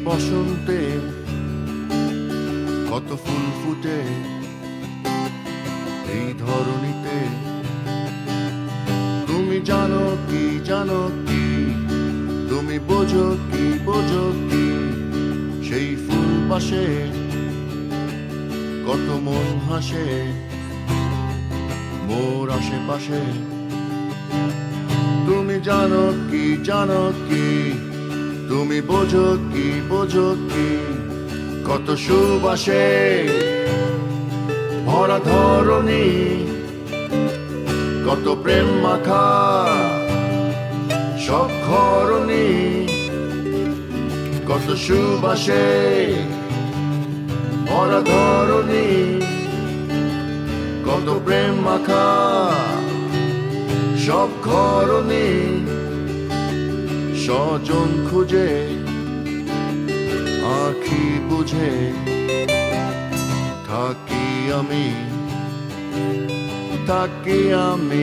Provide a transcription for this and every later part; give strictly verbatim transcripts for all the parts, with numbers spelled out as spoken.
বসন্তে কত ফুল ফুটে এই ধরণীতে, তুমি জানো কি জানো কি, তুমি বোঝো কি বোঝো কি, সেই ফুল পাশে কত মন হাসে মোর আশেপাশে। তুমি জানো কি জানো কি, তুমি বোঝো কি বোঝো কি, কত সুবাসে ভরা ধরণী, কত প্রেম মাখা সব ঘরণী, কত সুবাসে ভরা ধরণী, কত প্রেম মাখা সব ঘরণী। স্বজন খুঁজে আঁখি বুঝে থাকি আমি, থাকি আমি।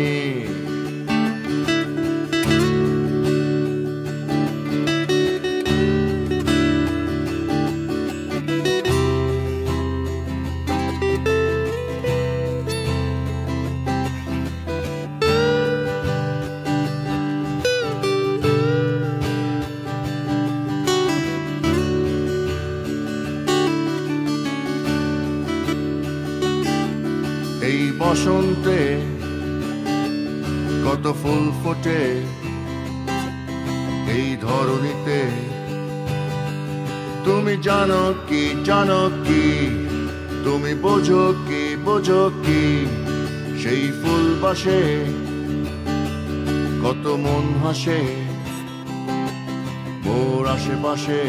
এই বসন্তে কত ফুল ফোটে এই ধরণীতে, তুমি জানো কি জানো কি, তুমি বোঝো কি বোঝো কি, সেই ফুল বাসে কত মন হাসে মোর আশেপাশে।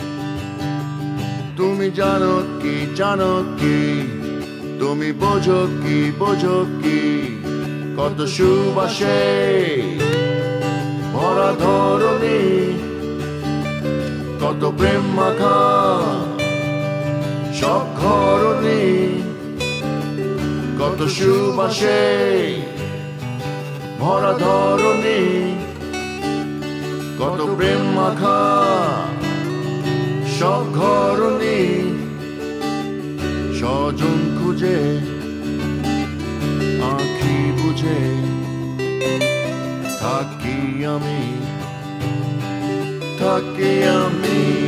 তুমি জানো কি জানো কি, তুমি বোঝো কি বোঝো কি, কত সুবাসে ভরা ধরণী, কত প্রেম মাখা সব ঘরণী, কত সুবাসে ভরা ধরণী, কত প্রেম মাখা সব ঘরণী। স্বজন খুঁজে আঁখি বুঝে থাকি আমি, থাকি আমি।